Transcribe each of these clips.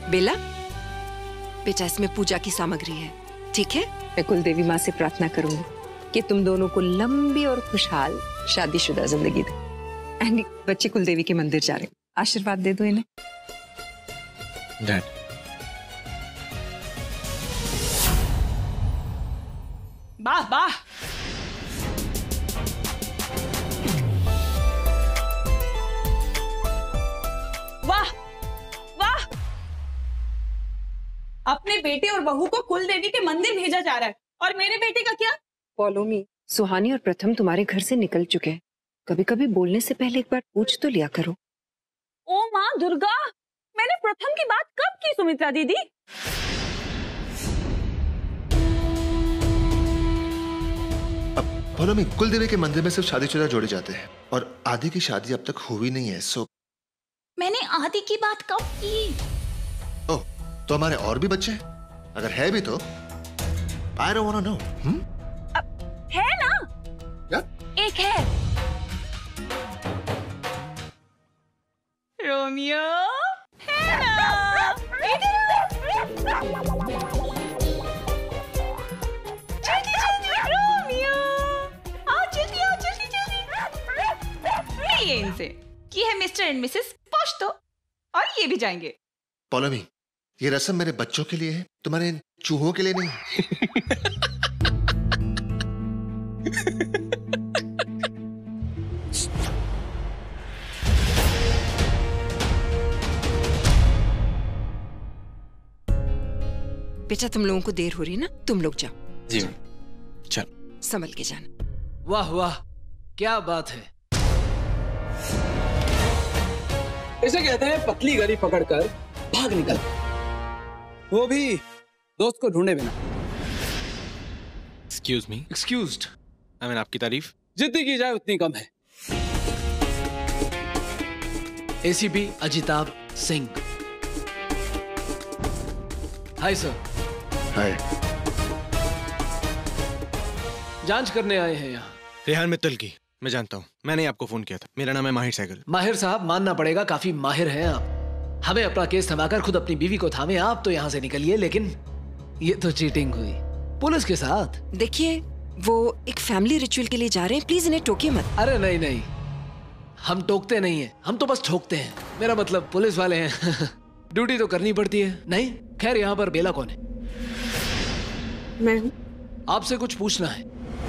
बेला, बेटा इसमें पूजा की सामग्री है, ठीक है? मैं कुलदेवी माँ से प्रार्थना करूंगी कि तुम दोनों को लंबी और खुशहाल शादीशुदा जिंदगी दे। एंड बच्चे कुलदेवी के मंदिर जा रहे, आशीर्वाद दे दो इन्हें। डैड, वाह वाह, वाह वाह, अपने बेटे और बहू को कुलदेवी के मंदिर भेजा जा रहा है, और मेरे बेटे का क्या? Follow me. सुहानी और प्रथम तुम्हारे घर से निकल चुके हैं, कभी कभी बोलने से पहले एक बार पूछ तो लिया करो। ओ माँ दुर्गा, मैंने प्रथम की बात कब की सुमित्रा दीदी? फॉलो मी, कुलदेवी के मंदिर में सिर्फ शादीशुदा जोड़े जाते हैं और आदि की शादी अब तक हुई नहीं है। सो मैंने आदि की बात कब की? ओह, तो हमारे और भी बच्चे हैं? अगर है भी तो I don't want to know. है ना? क्या? एक है, रोमियो है ना? जल्दी जल्दी रोमियो, आओ जल्दी, आओ जल्दी जल्दी। मिलिए इनसे कि है मिस्टर एंड मिसेस पॉश तो, और ये भी जाएंगे। फॉलो मी, ये रस्म मेरे बच्चों के लिए है, तुम्हारे इन चूहों के लिए नहीं। बेटा तुम लोगों को देर हो रही ना, तुम लोग जाओ। जी चल, संभल के जाना। वाह वाह, क्या बात है। इसे कहते हैं पतली गली पकड़कर भाग निकल, वो भी दोस्त को ढूंढे बिना। Excuse me. Excused. I mean आपकी तारीफ जितनी की जाए उतनी कम है। ACP Ajitabh Singh. Hi sir. Hi. जांच करने आए हैं यहाँ। रेहान मित्तल की मैं जानता हूँ, मैंने ही आपको फोन किया था। मेरा नाम है माहिर सहगल। माहिर साहब, मानना पड़ेगा काफी माहिर हैं आप। हमें अपना केस थमाकर खुद अपनी बीवी को थामे आप तो यहाँ से निकलिए, लेकिन ये तो चीटिंग हुई पुलिस के साथ। देखिए वो एक फैमिली रिचुअल के लिए जा रहे हैं, प्लीज इन्हें टोकिए मत। अरे नहीं नहीं, हम टोकते नहीं हैं, हम तो बस ठोकते हैं। मेरा मतलब पुलिस वाले हैं। ड्यूटी तो करनी पड़ती है। नहीं खैर, यहाँ पर बेला कौन है? मैं हूँ। आपसे कुछ पूछना है।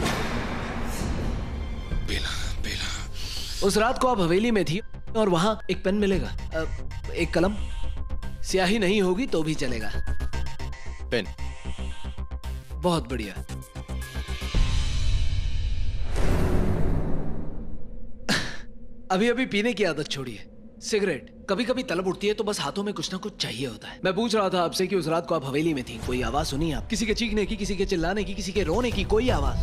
बेला, बेला। उस रात को आप हवेली में थी और वहाँ एक पेन मिलेगा, एक कलम, स्याही नहीं होगी तो भी चलेगा। पेन। बहुत बढ़िया। अभी अभी पीने की आदत छोड़िए। सिगरेट कभी कभी तलब उठती है तो बस हाथों में कुछ ना कुछ चाहिए होता है। मैं पूछ रहा था आपसे कि उस रात को आप हवेली में थी, कोई आवाज सुनी आप? किसी के चीखने की, किसी के चिल्लाने की, किसी के रोने की, कोई आवाज?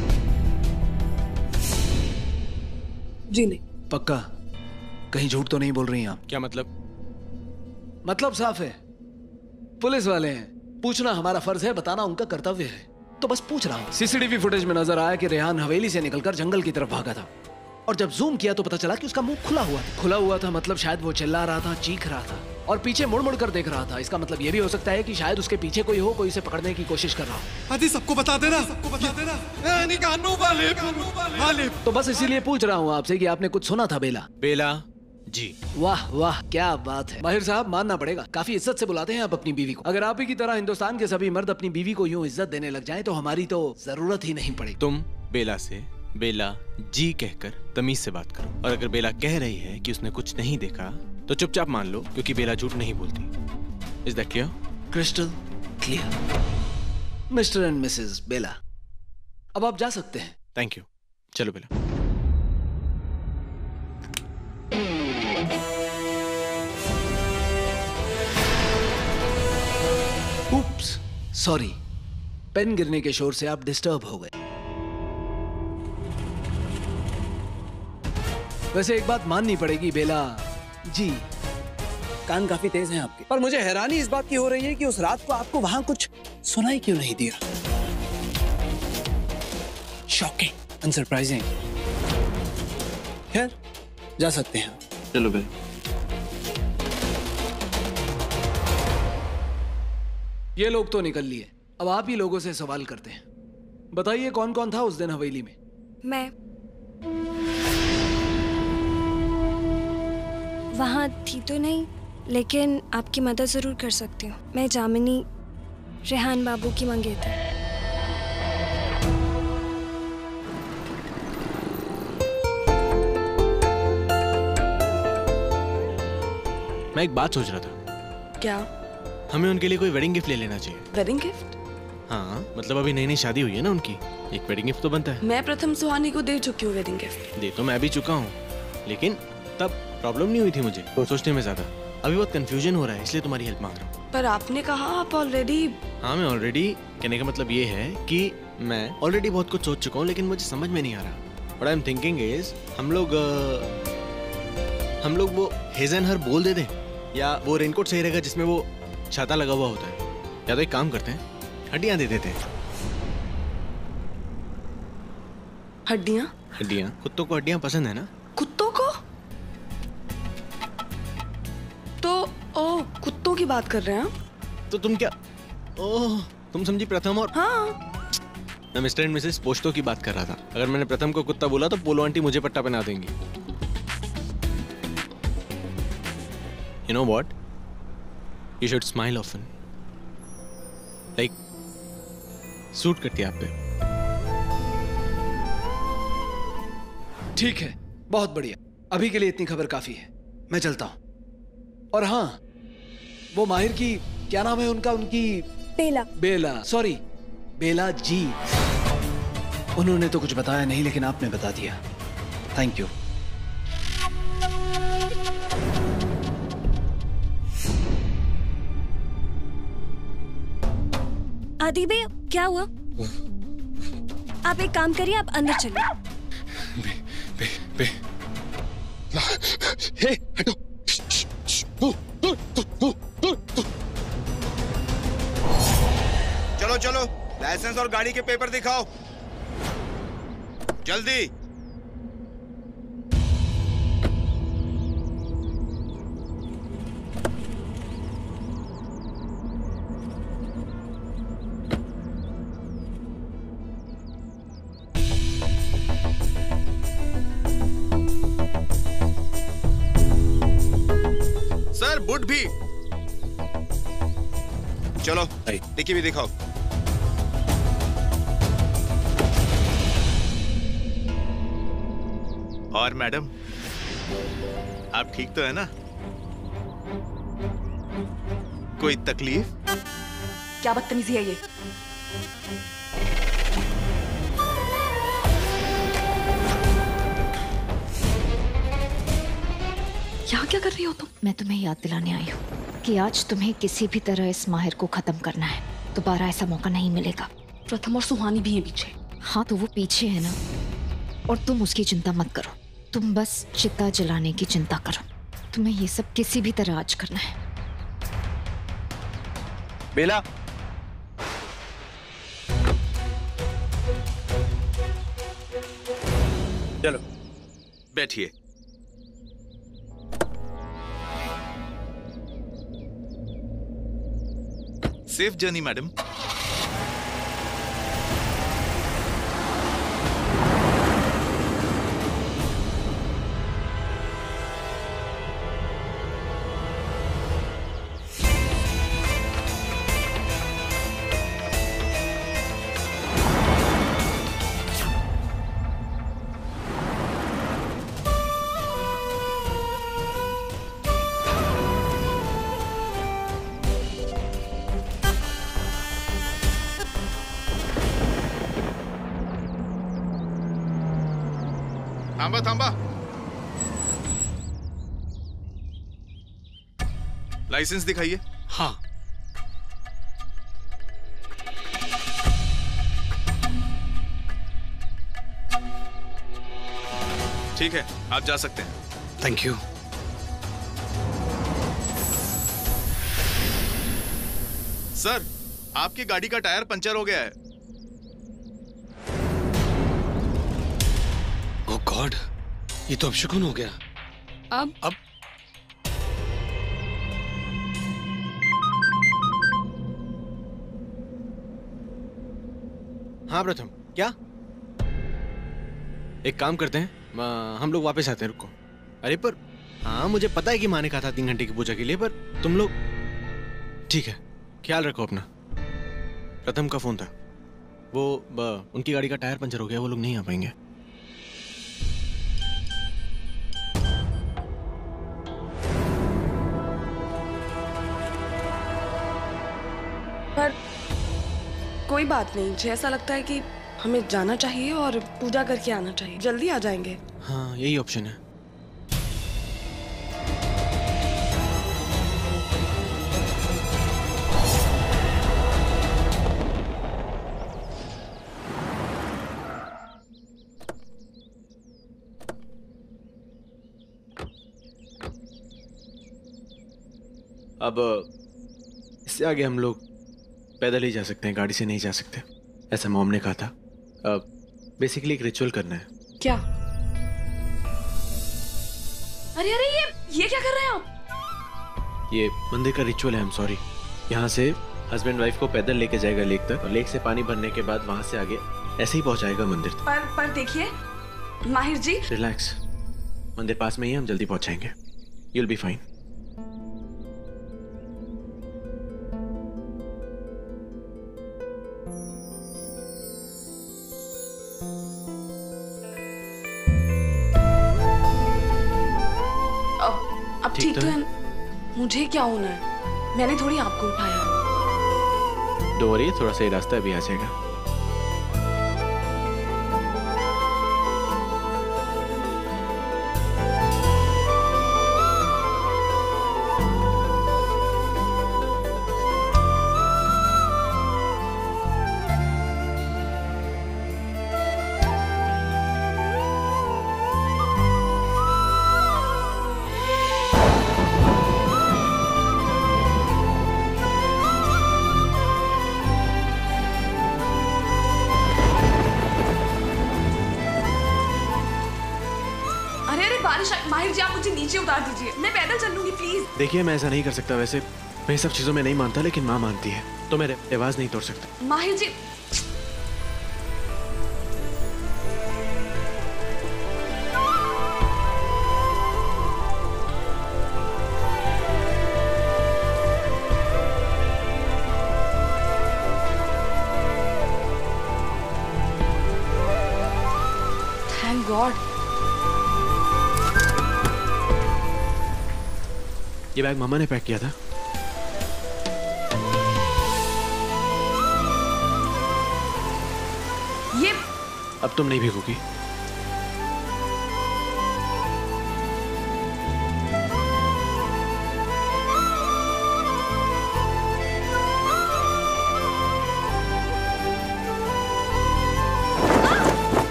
जी नहीं। पक्का? कहीं झूठ तो नहीं बोल रही हैं आप? क्या मतलब? मतलब साफ है, पुलिस वाले हैं, पूछना हमारा फर्ज है, बताना उनका कर्तव्य है, तो बस पूछ रहा हूँ। सीसीटीवी फुटेज में नजर आया कि रेहान हवेली से निकलकर जंगल की तरफ भागा था, और जब जूम किया तो पता चला कि उसका मुंह खुला हुआ था। खुला हुआ था मतलब शायद वो चिल्ला रहा था, चीख रहा था, और पीछे मुड़ मुड़ कर देख रहा था। इसका मतलब ये भी हो सकता है कि शायद उसके पीछे कोई हो, कोई उसे पकड़ने की कोशिश कर रहा हो। आदि सबको बता देना, सबको बता देना। तो बस इसीलिए पूछ रहा हूँ आपसे कि आपने कुछ सुना था बेला? बेला जी। वाह वाह, क्या बात है। माहिर साहब, मानना पड़ेगा काफी इज्जत से बुलाते हैं आप अपनी बीवी को। अगर आप ही की तरह हिंदुस्तान के सभी मर्द अपनी बीवी को यूं इज्जत देने लग जाएं तो हमारी तो जरूरत ही नहीं पड़ेगी। तुम बेला से बेला जी कहकर तमीज से बात करो, और अगर बेला कह रही है कि उसने कुछ नहीं देखा तो चुपचाप मान लो, क्योंकि बेला झूठ नहीं बोलती। Is that clear? Crystal clear. Mister and missus Bela, अब आप जा सकते हैं। Thank you. चलो बेला। उप्स, सॉरी, पेन गिरने के शोर से आप डिस्टर्ब हो गए। वैसे एक बात माननी पड़ेगी बेला जी, कान काफी तेज हैं आपके, पर मुझे हैरानी इस बात की हो रही है कि उस रात को आपको वहां कुछ सुनाई क्यों नहीं दिया। Shocking, unsurprising. खैर, जा सकते हैं। चलो बे। ये लोग तो निकल लिए, अब आप ही लोगों से सवाल करते हैं। बताइए कौन कौन था उस दिन हवेली में? मैं वहाँ थी तो नहीं, लेकिन आपकी मदद जरूर कर सकती हूँ। मैं जामिनी रेहान बाबू की मंगेतर। मैं एक बात सोच रहा था। क्या? हमें उनके लिए कोई वेडिंग गिफ्ट ले लेना चाहिए। Wedding gift? हाँ, मतलब अभी नई नई शादी हुई है ना उनकी, एक वेडिंग गिफ्ट तो बनता है। मैं प्रथम सुहानी को दे चुकी हूँ वेडिंग गिफ्ट। दे तो मैं भी चुका हूँ, लेकिन तब प्रॉब्लम नहीं हुई थी मुझे सोचने में ज्यादा। अभी बहुत कंफ्यूजन हो रहा है, इसलिए तुम्हारी हेल्प मांग रहा हूँ। पर आपने कहा आप ऑलरेडी। हाँ, मैं ऑलरेडी कहने का मतलब ये है कि मैं ऑलरेडी बहुत कुछ सोच चुका हूँ, लेकिन मुझे समझ में नहीं आ रहा। What I am thinking is हम लोग वो हेजनहर बोल दे दें, या वो रेनकोट सही रहेगा जिसमें वो छाता लगा हुआ होता है। या तो एक काम करते हैं, हड्डियां दे देते हैं। हड्डियां? हड्डियां? कुत्तों को हड्डियां पसंद है ना? कुत्तों को? तो कुत्तों की बात कर रहे हैं आप? तो तुम क्या तुम समझी प्रथम और? हाँ, मैं मिस्टर एंड मिसेस पोस्टो की बात कर रहा था। अगर मैंने प्रथम को कुत्ता बोला तो पोलो आंटी मुझे पट्टा पहना देंगी। You know what? You should smile often. Like, suit करती है आप पे। ठीक है, बहुत बढ़िया। अभी के लिए इतनी खबर काफी है, मैं चलता हूं। और हाँ, वो माहिर की क्या नाम है उनका? उनकी बेला, सॉरी, बेला जी। उन्होंने तो कुछ बताया नहीं, लेकिन आपने बता दिया। Thank you. आदि भैया, क्या हुआ? आप एक काम करिए, आप अंदर चलिए। हे, हटो। चलो चलो, लाइसेंस और गाड़ी के पेपर दिखाओ जल्दी। सर, बुट भी। चलो, डिक्की भी दिखाओ। और मैडम, आप ठीक तो है ना? कोई तकलीफ? क्या बदतमीजी है ये? यहाँ क्या कर रही हो तुम? मैं तुम्हें याद दिलाने आई हूँ कि आज तुम्हें किसी भी तरह इस माहिर को खत्म करना है। दोबारा ऐसा मौका नहीं मिलेगा। प्रथम और सुहानी भी हैं पीछे। हाँ, तो वो पीछे है ना, और तुम उसकी चिंता मत करो। तुम बस चिता जलाने की चिंता करो। तुम्हें ये सब किसी भी तरह आज करना है। बेला, चलो बैठिए। Safe journey madam. थांबा थांबा। लाइसेंस दिखाइए। हाँ। ठीक है, आप जा सकते हैं। Thank you. सर, आपकी गाड़ी का टायर पंचर हो गया है। ओह गॉड, ये तो अपशकुन हो गया। अब हाँ प्रथम, क्या? एक काम करते हैं, हम लोग वापस आते हैं, रुको। अरे पर हाँ, मुझे पता है कि माँ ने कहा था 3 घंटे की पूजा के लिए, पर तुम लोग ठीक है, ख्याल रखो अपना। प्रथम का फोन था, वो उनकी गाड़ी का टायर पंचर हो गया, वो लोग नहीं आ पाएंगे। पर कोई बात नहीं, मुझे ऐसा लगता है कि हमें जाना चाहिए और पूजा करके आना चाहिए, जल्दी आ जाएंगे। हाँ, यही ऑप्शन है। अब इससे आगे हम लोग पैदल ही जा सकते हैं, गाड़ी से नहीं जा सकते, ऐसा मॉम ने कहा था। बेसिकली एक रिचुअल करना है। क्या? अरे अरे ये क्या कर रहे हैं आप? ये मंदिर का रिचुअल है, आई एम सॉरी। यहाँ से हस्बैंड वाइफ को पैदल लेके जाएगा लेक तक, और लेक से पानी भरने के बाद वहां से आगे ऐसे ही पहुंचाएगा मंदिर तक। पर देखिए माहिर जी, रिलैक्स, मंदिर पास में ही, हम जल्दी पहुंचाएंगे। You will be fine. अब ठीक तो है। मुझे क्या होना है? मैंने थोड़ी आपको उठाया। डोंट वरी, थोड़ा सा ही रास्ता अभी आ जाएगा। माहिर जी, आप मुझे नीचे उतार दीजिए, मैं पैदल चल लूंगी प्लीज। देखिए, मैं ऐसा नहीं कर सकता, वैसे मैं सब चीजों में नहीं मानता, लेकिन माँ मानती है, तो मैं रिवाज नहीं तोड़ सकता। Mahir ji, thank God. ये बैग मम्मा ने पैक किया था। ये अब तुम नहीं भीगोगी।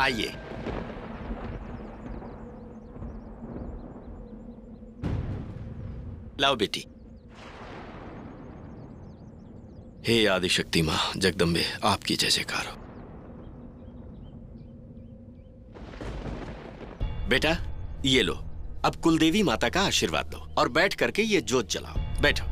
आइए। लाओ बेटी। हे आदिशक्ति माँ जगदम्बे, आपकी जय जयकार हो। बेटा ये लो, अब कुलदेवी माता का आशीर्वाद लो और बैठ करके ये जोत जलाओ। बैठो।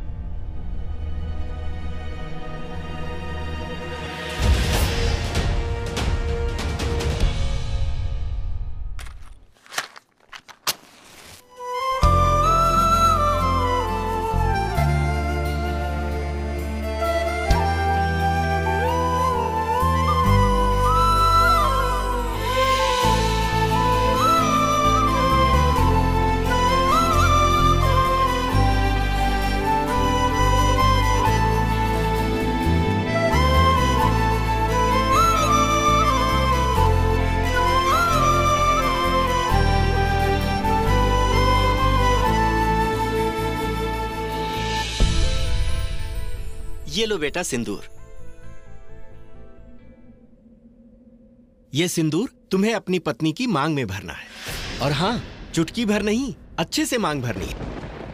ये लो बेटा सिंदूर। ये सिंदूर तुम्हें अपनी पत्नी की मांग में भरना है। और हां, चुटकी भर नहीं, अच्छे से मांग भरनी है।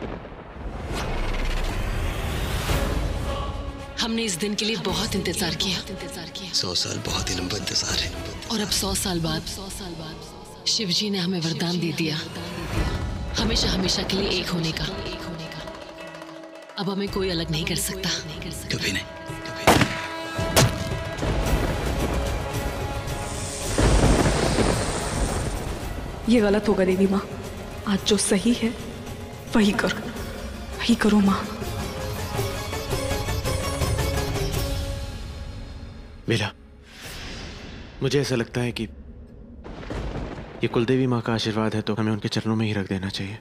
हमने इस दिन के लिए बहुत इंतजार किया। 100 साल बहुत ही लंबा इंतजार है। और अब 100 साल बाद शिवजी ने हमें वरदान दे दिया, हमेशा हमेशा के लिए एक होने का। अब हमें कोई अलग नहीं कर सकता। कभी नहीं। ये गलत होगा देवी माँ। आज जो सही है वही करो, वही करो माँ। बेला, मुझे ऐसा लगता है कि ये कुलदेवी माँ का आशीर्वाद है तो हमें उनके चरणों में ही रख देना चाहिए।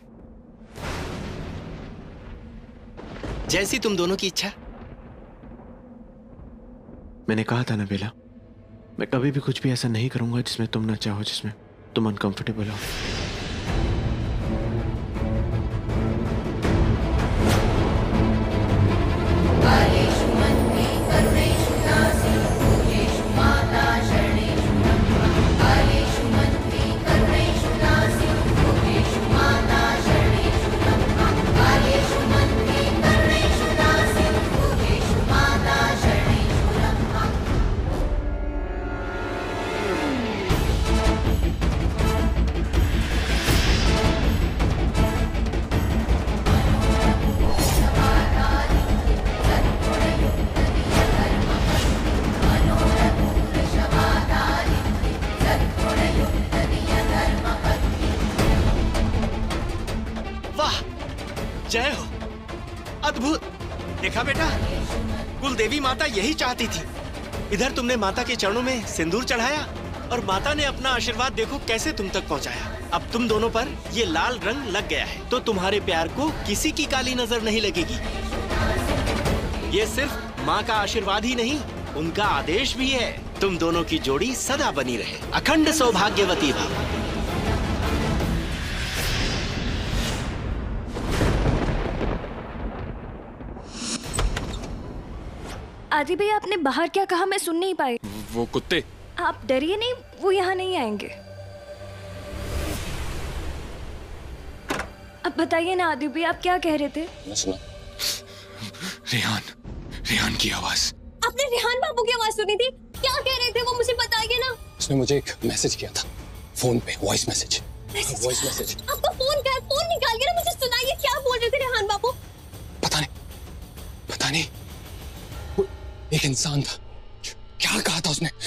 जैसी तुम दोनों की इच्छा। मैंने कहा था ना बेला, मैं कभी भी कुछ भी ऐसा नहीं करूंगा जिसमें तुम ना चाहो, जिसमें तुम अनकंफर्टेबल हो। जय हो। अद्भुत। देखा बेटा, कुलदेवी माता यही चाहती थी। इधर तुमने माता के चरणों में सिंदूर चढ़ाया और माता ने अपना आशीर्वाद देखो कैसे तुम तक पहुंचाया। अब तुम दोनों पर ये लाल रंग लग गया है तो तुम्हारे प्यार को किसी की काली नजर नहीं लगेगी। ये सिर्फ माँ का आशीर्वाद ही नहीं, उनका आदेश भी है। तुम दोनों की जोड़ी सदा बनी रहे, अखंड सौभाग्यवती भव। आदि भैया, आपने बाहर क्या कहा? मैं सुन नहीं पाई। वो कुत्ते। आप डरिए नहीं, वो यहाँ नहीं आएंगे। अब बताइए ना आदि भैया, आप क्या कह रहे थे? रेहान की आवाज। आपने रेहान बाबू की आवाज सुनी थी? क्या कह रहे थे वो, मुझे बताइए ना। उसने मुझे एक मैसेज किया था फोन पे, वॉइस मैसेज। Voice message. आपका फोन क्या है? फोन निकालिए ना, मुझे सुनाइए क्या बोल रहे थे रेहान बाबू। पता नहीं वो एक इंसान था। क्या कहा था उसने?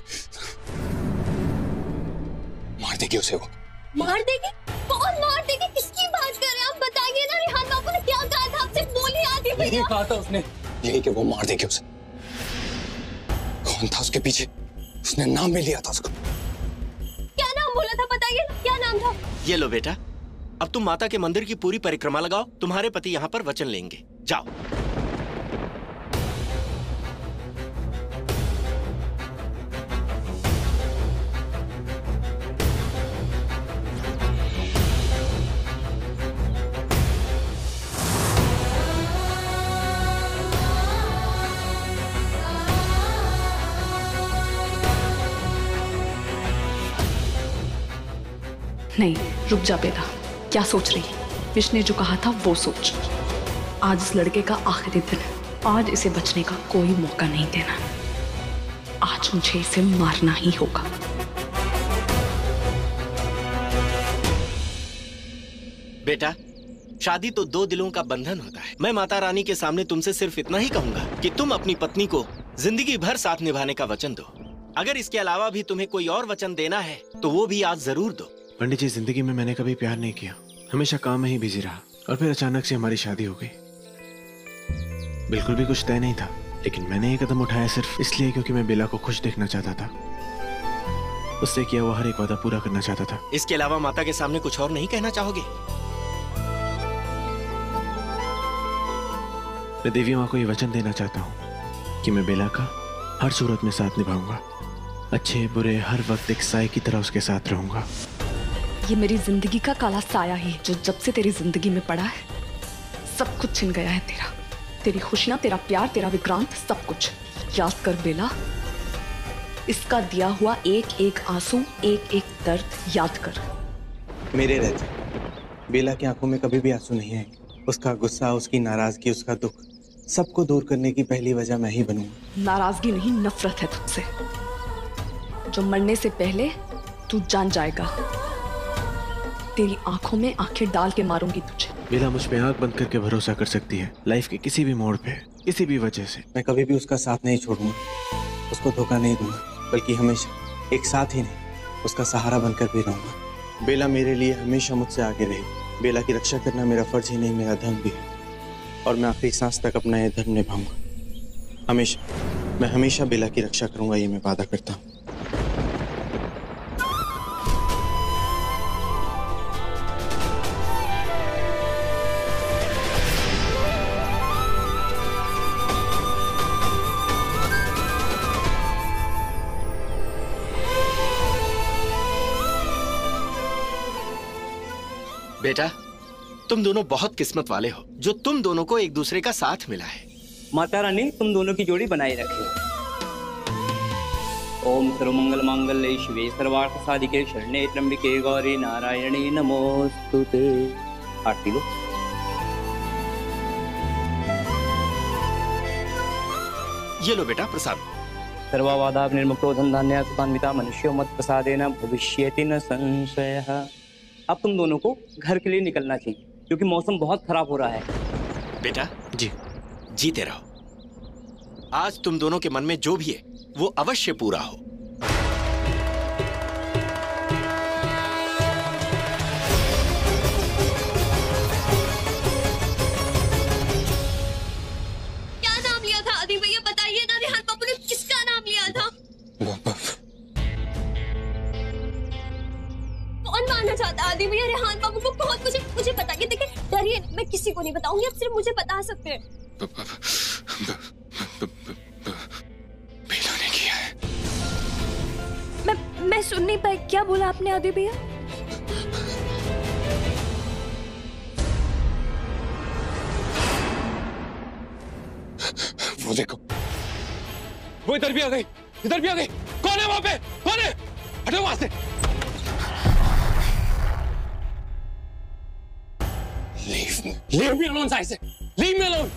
मार देगी उसे वो। मार देगी? कौन मार देगी? किसकी बात कर रहे हैं आप? बताइए ना, रेहान बाबू ने क्या कहा था आपसे? बोलिए आदि भैया। यही कहा था उसने, यही कि वो मार देगी उसे। कौन था उसके पीछे? उसने नाम भी लिया था उसको। क्या नाम बोला था? बताइए ना, क्या नाम था? ये लो बेटा, अब तुम माता के मंदिर की पूरी परिक्रमा लगाओ। तुम्हारे पति यहाँ पर वचन लेंगे। जाओ। नहीं, रुक जा बेटा। क्या सोच रही? विश ने जो कहा था वो सोच। आज इस लड़के का आखिरी दिन है। आज इसे बचने का कोई मौका नहीं देना। आज मुझे इसे मारना ही होगा। बेटा, शादी तो दो दिलों का बंधन होता है। मैं माता रानी के सामने तुमसे सिर्फ इतना ही कहूंगा कि तुम अपनी पत्नी को जिंदगी भर साथ निभाने का वचन दो। अगर इसके अलावा भी तुम्हें कोई और वचन देना है तो वो भी आज जरूर दो। पंडित जी, जिंदगी में मैंने कभी प्यार नहीं किया, हमेशा काम में ही बिजी रहा, और फिर अचानक से हमारी शादी हो गई। बिल्कुल भी कुछ तय नहीं था, लेकिन मैंने ये कदम उठाया सिर्फ इसलिए क्योंकि मैं बेला को खुश देखना चाहता था। उससे किया हुआ हर एक वादा पूरा करना चाहता था। इसके अलावा माता के सामने कुछ और नहीं कहना चाहोगे? मैं देवी माँ को ये वचन देना चाहता हूँ कि मैं बेला का हर सूरत में साथ निभाऊंगा। अच्छे बुरे हर वक्त एक साए की तरह उसके साथ रहूंगा। ये मेरी जिंदगी का काला साया ही जो जब से तेरी जिंदगी में पड़ा है सब कुछ छिन गया है तेरा। तेरी खुशियां, तेरा प्यार, तेरा विक्रांत, सब कुछ। याद कर बेला, इसका दिया हुआ एक एक आंसू, एक एक दर्द याद कर। मेरे रहते बेला की आंखों में कभी भी आंसू नहीं आएंगे। उसका गुस्सा, उसकी नाराजगी, उसका दुख, सबको दूर करने की पहली वजह मैं ही बनूंगा। नाराजगी नहीं, नफरत है तुझसे, जो मरने से पहले तू जान जाएगा। तेरी आंखों में आंखें डाल के मारूंगी तुझे। बेला मुझ पे आंख बंद करके भरोसा कर सकती है, लाइफ के किसी भी मोड़ पे, किसी भी वजह से। मैं कभी भी उसका साथ नहीं छोड़ूंगा, उसको धोखा नहीं दूंगा, बल्कि हमेशा एक साथ ही नहीं उसका सहारा बनकर भी रहूंगा। बेला मेरे लिए हमेशा मुझसे आगे रहेगी। बेला की रक्षा करना मेरा फर्ज ही नहीं, मेरा धर्म भी है, और मैं आखिरी सांस तक अपना ये धर्म निभाऊंगा। हमेशा, मैं हमेशा बेला की रक्षा करूंगा, ये मैं वादा करता हूँ। बेटा, तुम दोनों बहुत किस्मत वाले हो जो तुम दोनों को एक दूसरे का साथ मिला है। माता रानी तुम दोनों की जोड़ी बनाए रखे। ओम सर्वमंगल मांगल्ये शिवे सर्वार्थ साधिके शरण्ये त्र्यंबके गौरी नारायणी नमोस्तुते। आरती लो। ये लो बेटा प्रसाद। सर्ववादा निर्मुक्तो धन्धान्य सुतान्विता मनुष्यो मत प्रसादेन भविष्यति न संशयः। अब तुम दोनों को घर के लिए निकलना चाहिए क्योंकि मौसम बहुत खराब हो रहा है। बेटा जी, जीते रहो। आज तुम दोनों के मन में जो भी है वो अवश्य पूरा हो। क्या नाम लिया था आदि भैया? बताइए ना, रेहान बाबू ने किसका नाम लिया था? कौन मानना चाहता है आदि भैया? रेहान बाबू को कौन? मुझे बताइए। देखिए, डरिए, मैं किसी को नहीं बताऊंगी, आप सिर्फ मुझे बता सकते हैं। बेला ने किया है। मैं सुन नहीं पाई, क्या बोला आपने आदि भैया? वो देखो, वो इधर भी आ गई, इधर भी आ गई। कौन है वहां पे? कौन है? हटो वहां से। Leave me alone, I say. Leave me alone.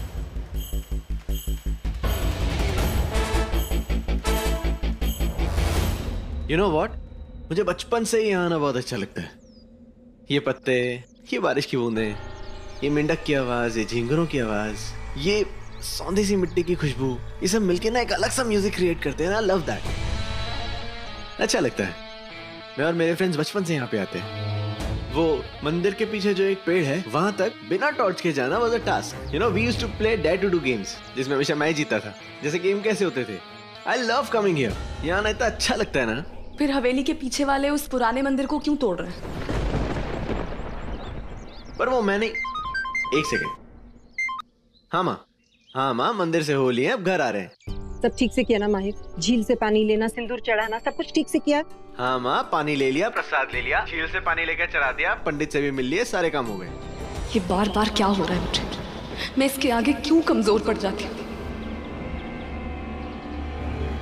You know what? मुझे बचपन से ही यहाँ आना बहुत अच्छा लगता है। ये पत्ते, ये बारिश की बूंदें, ये मेंढक की आवाज, ये झींगरों की आवाज, ये सौंधी सी मिट्टी की खुशबू, ये सब मिलके ना एक अलग सा म्यूजिक क्रिएट करते हैं ना। Love that. अच्छा लगता है। मैं और मेरे फ्रेंड्स बचपन से यहाँ पे आते हैं। वो मंदिर के पीछे जो एक पेड़ है वहां तक बिना टॉर्च के जाना was a task. You know, we used to play dare to do games जिसमें हमेशा मैं जीता था। जैसे गेम कैसे होते थे? I love coming here. यहाँ ना इतना अच्छा लगता है ना। फिर हवेली के पीछे वाले उस पुराने मंदिर को क्यों तोड़ रहे हैं? पर वो मैंने एक सेकेंड। हाँ माँ, मंदिर से हो लिए, अब घर आ रहे हैं। सब ठीक से किया ना माहिर? झील से पानी लेना, सिंदूर चढ़ाना, सब कुछ ठीक से किया? हाँ माँ, पानी ले लिया, प्रसाद ले लिया, झील से पानी लेकर चढ़ा दिया, पंडित से भी मिल लिए, सारे काम हो गए। ये बार बार क्या हो रहा है मुझे? मैं इसके आगे क्यों कमजोर पड़ जाती हूँ?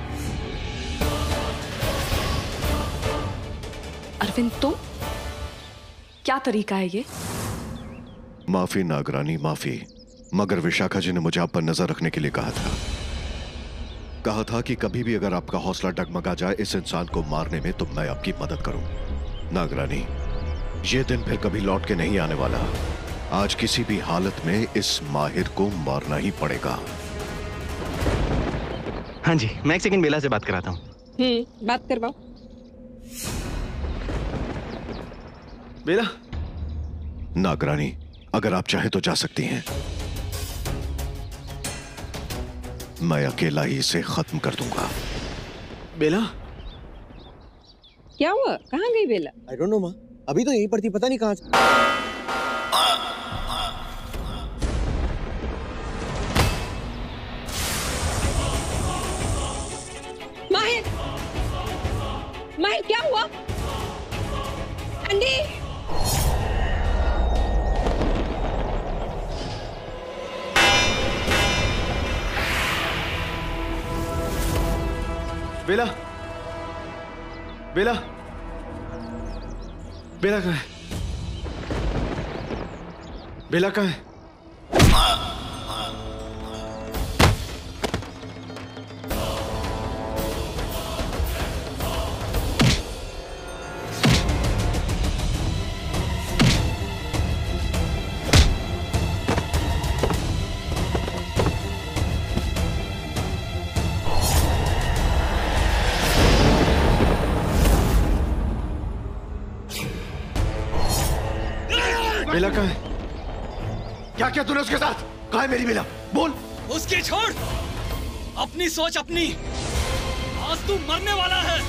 अरविंद, क्या तरीका है ये? माफी नागरानी, माफी। मगर विशाखा जी ने मुझे आप पर नजर रखने के लिए कहा था कि कभी भी अगर आपका हौसला डगमगा जाए इस इंसान को मारने में तो मैं आपकी मदद करूं। नागरानी, ये दिन फिर कभी लौट के नहीं आने वाला। आज किसी भी हालत में इस माहिर को मारना ही पड़ेगा। हाँ जी, मैं एक सेकंड बेला से बात कराता हूँ। बात करवाओ। बेला। नागरानी, अगर आप चाहे तो जा सकती हैं। मैं अकेला ही इसे खत्म कर दूंगा। बेला, क्या हुआ? कहाँ गई बेला? आई डोंट नो माँ, अभी तो यहीं पर थी, पता नहीं कहाँ। माहिर, माहिर क्या हुआ? एंडी, बेला, बेला, बेला कहाँ है? बेला कहाँ है? बेला कहाँ है? क्या किया तूने उसके साथ? कहाँ है मेरी बेला? बोल। उसकी छोड़, अपनी सोच अपनी। आज तू मरने वाला है।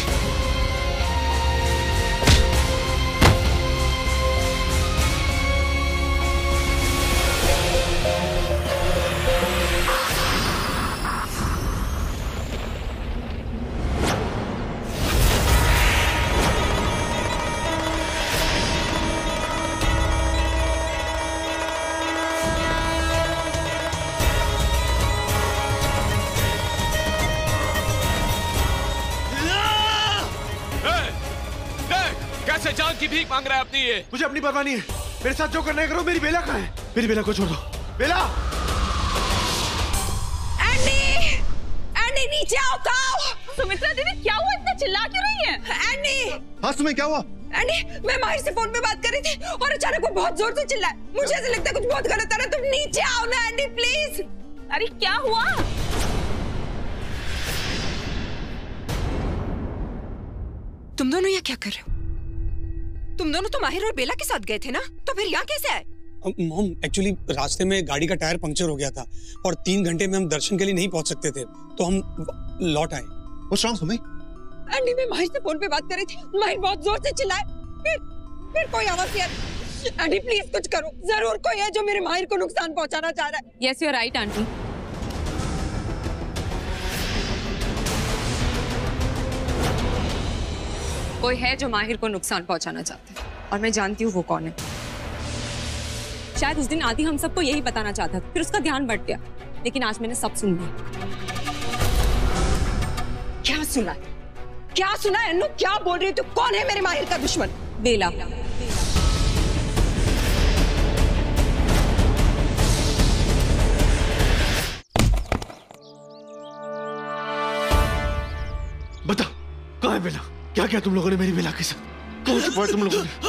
कैसे जान की भीख मांग रहा है अपनी? ये मुझे अपनी परवाह नहीं है। मेरे साथ जो करना है करो। मेरी बेला कहाँ है? मेरी बेला को छोड़ दो। बेला! एंडी! एंडी नीचे आओ, खाओ। सुमित्रा दीदी क्या हुआ? इतना चिल्ला क्यों रही है? एंडी! हाँ तुम्हें क्या हुआ? एंडी, मैं माहिर से फोन पे बात कर रही थी और अचानक वो बहुत जोर से चिल्लाया। मुझे ऐसा लगता है कुछ बहुत गलत है। तुम नीचे आओ ना एंडी, प्लीज। अरे क्या हुआ? तुम दोनों यहाँ क्या कर रहे हो? तुम दोनों तो माहिर और बेला के साथ गए थे ना, तो फिर यहाँ कैसे आए? मॉम, एक्चुअली रास्ते में गाड़ी का टायर पंक्चर हो गया था और 3 घंटे में हम दर्शन के लिए नहीं पहुंच सकते थे, तो हम लौट आए। What's wrong, Sumi? एंडी, मैं माहिर से फोन पे बात कर रही थी। माहिर बहुत जोर से चिल्लाए। फिर कोई आवाज नहीं आई। एंडी प्लीज कुछ करो। जरूर कोई है जो मेरे माहिर को नुकसान पहुंचाना चाह रहा है। Yes, you are right aunty. कोई है जो माहिर को नुकसान पहुंचाना चाहता है और मैं जानती हूँ वो कौन है। शायद उस दिन आदि हम सबको यही बताना चाहता था, फिर उसका ध्यान बढ़ गया, लेकिन आज मैंने सब सुन लिया। क्या सुना? क्या सुना? अन्नू क्या बोल रही है तू? कौन है मेरे माहिर का दुश्मन? बेला। बता, कहाँ है बेला? क्या किया तुम लोगों ने मेरी बेला के साथ? कौन छुपाया तुम लोगों ने?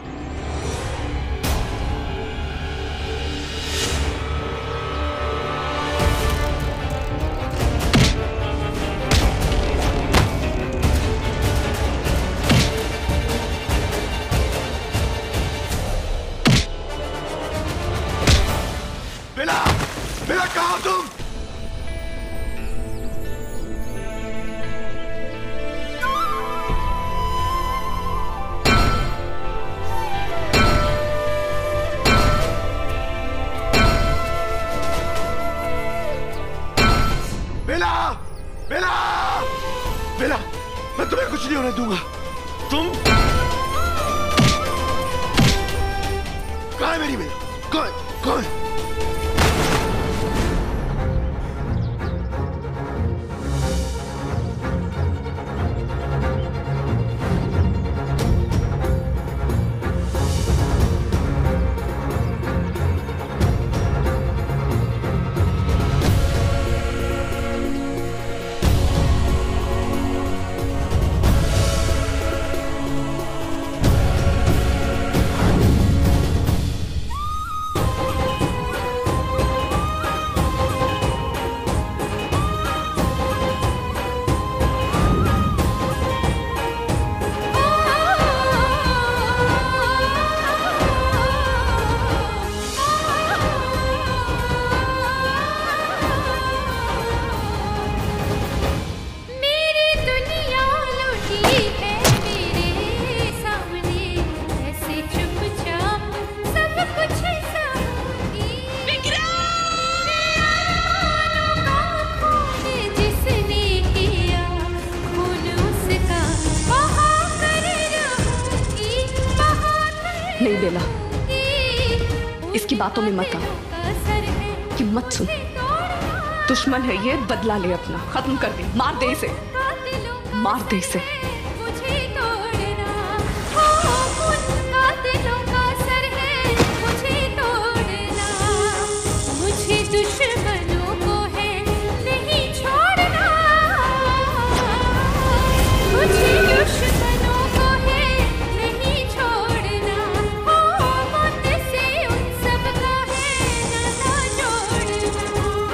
बेला! बेला कहाँ हो तुम? बेला! बेला! मैं तुम्हें कुछ नहीं होने दूंगा। तुम कहाँ है मेरी बेला? कौन? बेला, इसकी बातों में मत आ, कि मत सुन। दुश्मन है ये, बदला ले अपना, खत्म कर दे, मार दे इसे, मार दे इसे। दुश्मनों को है नहीं छोड़ना, मुझे दुश्मनों को है नहीं छोड़ना, हो मौत से उन सब का है नाता जोड़ना।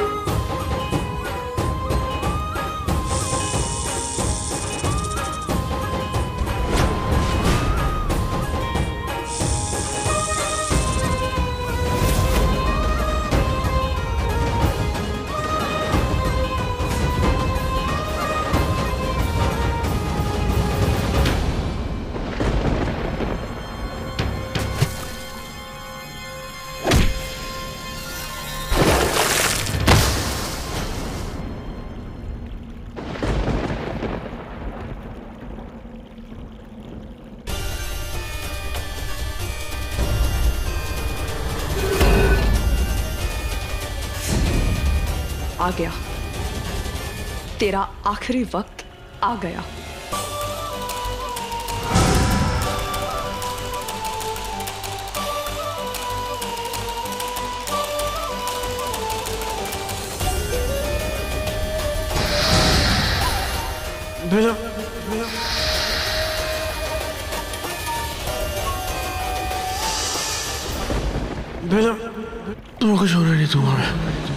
आ गया, तेरा आखिरी वक्त आ गया। बेला, बेला, तुम्हें कुछ होने नहीं दूंगा मैं।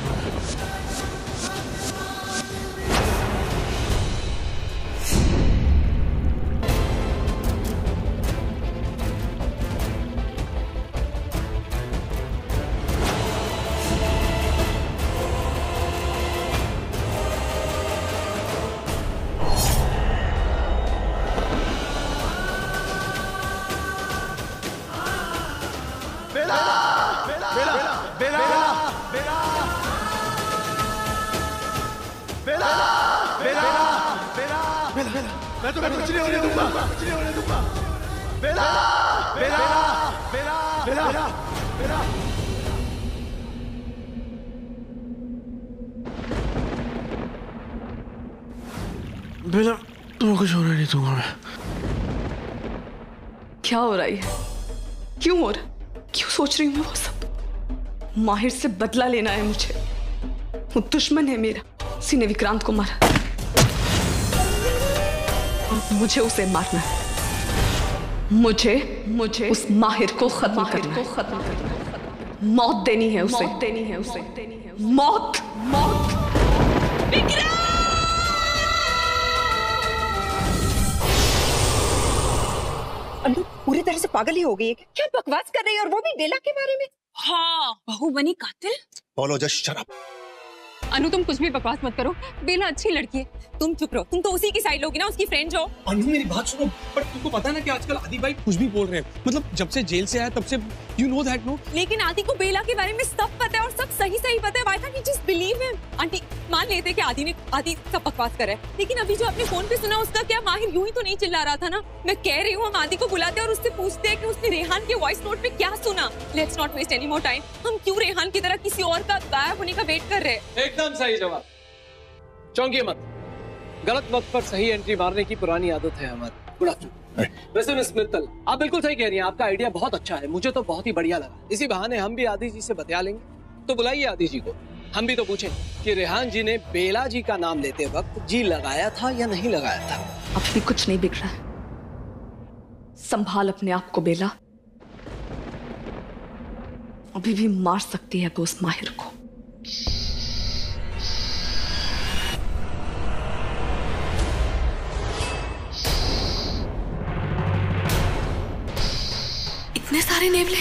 मैं तुम्हें कुछ नहीं होने दूंगा, कुछ नहीं होने दूंगा। बेला, बेला, बेला, बेला, बेला। बेला, तुम्हें कुछ होने नहीं दूंगा मैं। क्या हो रहा है? क्यों हो रहा? क्यों सोच रही हूँ मैं वो सब? माहिर से बदला लेना है मुझे। वो दुश्मन है मेरा, उसी ने विक्रांत को मारा, मुझे उसे मारना है। मुझे उस माहिर को खत्म करना है। मौत देनी है उसे, मौत, मौत। अनु पूरी तरह से पागल ही हो गई है। क्या बकवास कर रही है, और वो भी बेला के बारे में? हाँ, बहू बनी कातिल। बोलो जस्ट शट अप। अनु तुम कुछ भी बकवास मत करो, बेला अच्छी लड़की है, तुम चुप रहो। तुम तो उसी की साइड लोगी ना, उसकी फ्रेंड हो। अनु मेरी बात सुनो, पर तुमको पता है ना कि आजकल आदि भाई कुछ भी बोल रहे हैं, मतलब जब से जेल से आया तब से, यू नो दैट नो। लेकिन आदि को बेला के बारे में सब पता है और सब सही सही पता है। Why can't you just believe him? Aunty मान लेते कि आदि सब बकवास कर रहा है, लेकिन अभी जो आपने फोन पे सुना उसका क्या? माहिर यूं ही तो नहीं चिल्ला रहा था ना। मैं कह रही हूँ हम आदि को बुलाते हैं और उससे पूछते हैं कि उसने रेहान के वॉइस नोट में क्या सुना। Let's not waste any more time. हम क्यों रेहान की तरह किसी और का गायब होने का वेट कर रहे हैं? एकदम सही जवाब। चौंकिए मत, गलत वक्त पर सही एंट्री मारने की पुरानी आदत है हमारी। Good afternoon. वैसे मिस मित्तल, आप बिल्कुल सही कह रही हैं, आपका आइडिया बहुत अच्छा है, मुझे तो बहुत ही बढ़िया लगा। इसी बहाने हम भी आदि जी से बतिया लेंगे। तो बुलाइए आदि जी को, हम भी तो पूछें कि रेहान जी ने बेला जी का नाम लेते वक्त जी लगाया था या नहीं लगाया था। अब भी कुछ नहीं बिगड़ा है, संभाल अपने आप को बेला। अभी भी मार सकती है वो उस माहिर को। इतने सारे नेवले।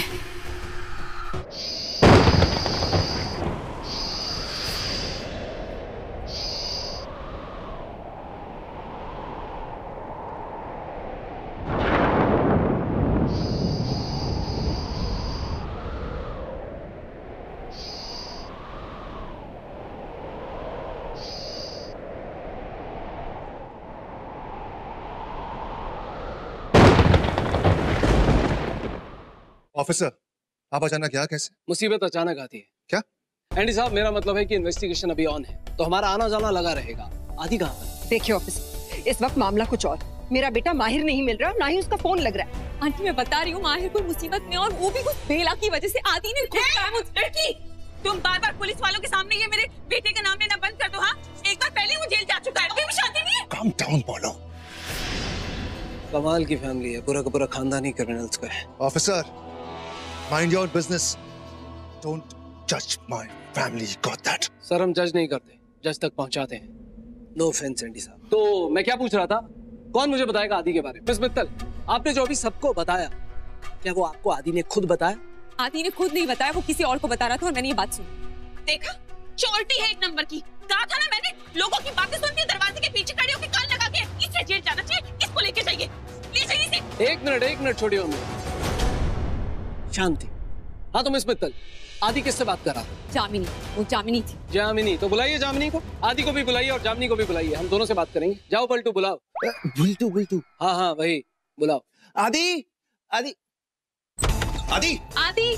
ऑफिसर, आप अचानक यहाँ कैसे? मुसीबत अचानक आती है। क्या? एंडी साहब, मेरा मतलब है कि इन्वेस्टिगेशन अभी ऑन है, तो हमारा आना जाना लगा रहेगा। आदि कहाँ पर? देखिए ऑफिसर, इस वक्त मामला कुछ और। मेरा बेटा माहिर नहीं मिल रहा, ना ही उसका फोन लग रहा है। आंटी मैं बता रही हूँ, माहिर कोई मुसीबत में, और वो भी कुछ बेला की वजह से। आदि ने खुद कहा मुझ लड़की, तुम बार-बार पुलिस वालों के सामने ये मेरे बेटे का नाम लेना बंद कर दो। हाँ, एक बार पहले वो जेल जा चुका है, अभी भी शांति नहीं है। काम डाउन बोलो। कमाल की फैमिली है, पूरा का पूरा खानदान ही क्रिमिनल्स का है। Officer, mind your business, don't जज my family, got that? Sir हम जज नहीं करते, जज तक पहुंचाते हैं। नो ऑफेंस एंडी साहब। तो मैं क्या पूछ रहा था, कौन मुझे बताएगा आदि के बारे में? मिस मित्तल, आपने जो अभी सबको बताया, क्या वो आपको आदि ने खुद बताया? आदि ने खुद नहीं बताया, वो किसी और को बता रहा था और मैंने ये बात सुनी। देखा, चोरटी है एक नंबर की। कहा था ना मैंने, लोगों की बातें सुनती दरवाजे के पीछे खड़ी होकर कान लगा के, इसे जेल जाना चाहिए, इसको लेके जाइए, ले जाइए इसे। एक मिनट छोड़िए उन्हें, शांति। हाँ तो मिस मित्तल, आदि किससे बात कर रहा था? जामिनी, वो जामिनी थी। जामिनी, तो बुलाइए जामिनी को, आदि को भी बुलाइए और जामिनी को भी बुलाइए, हम दोनों से बात करेंगे। जाओ पलटू, बुलाओ। बुलटू। हाँ वही, बुलाओ। आदि आदि आदि आदि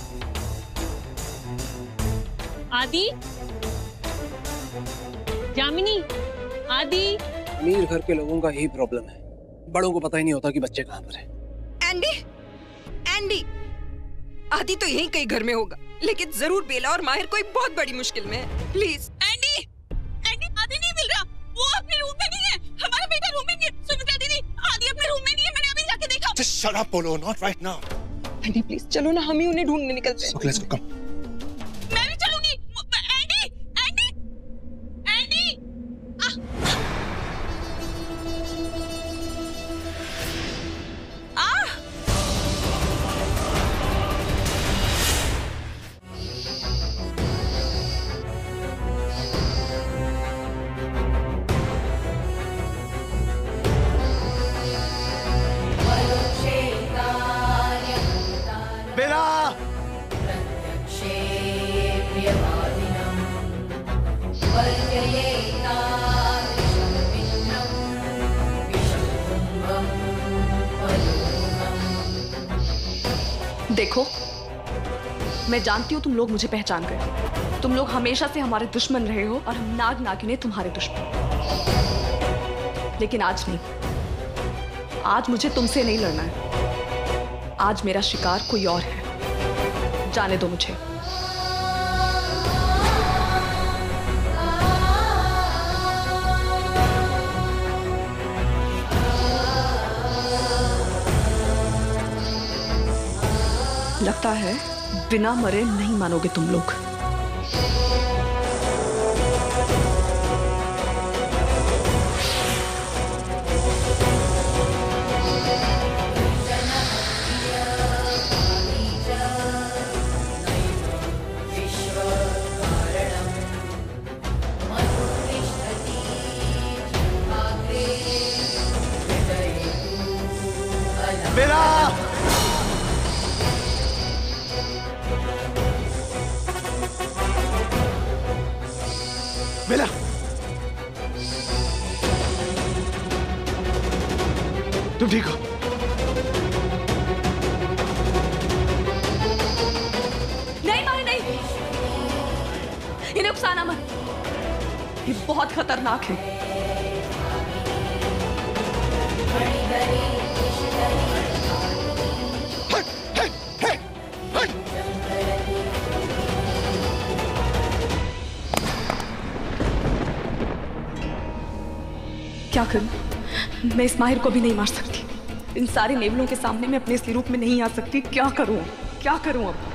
आदि जामिनी, आदि। अमीर घर के लोगों का यही प्रॉब्लम है, बड़ों को पता ही नहीं होता कि बच्चे कहाँ पर है। एंडी, आदि तो यहीं कहीं घर में होगा, लेकिन जरूर बेला और माहिर कोई बहुत बड़ी मुश्किल में है। प्लीज एंडी, आदि नहीं मिल रहा, वो अपने रूम में नहीं है, हमारा बेटा रूम में नहीं है। सुमित्रा दीदी, आदि अपने रूम में नहीं है, मैंने अभी जाके देखा। Just shut up, Polo, not right now. Andy please चलो ना, हम ही उन्हें ढूंढने निकलते हैं। Okay, let's go, come. मैं भी चलूंगी। एंडी, देखो, मैं जानती हूँ तुम लोग मुझे पहचान गए। तुम लोग हमेशा से हमारे दुश्मन रहे हो और हम नाग नागिने तुम्हारे दुश्मन। लेकिन आज नहीं, आज मुझे तुमसे नहीं लड़ना है। आज मेरा शिकार कोई और है, जाने दो मुझे। लगता है बिना मरे नहीं मानोगे तुम लोग। बेला, तुम ठीक हो? नहीं मारे नहीं, इन्हें उकसाना मत, ये बहुत खतरनाक है। क्या करूं? मैं इस माहिर को भी नहीं मार सकती। इन सारे नेवलों के सामने मैं अपने इस रूप में नहीं आ सकती। क्या करूं अब?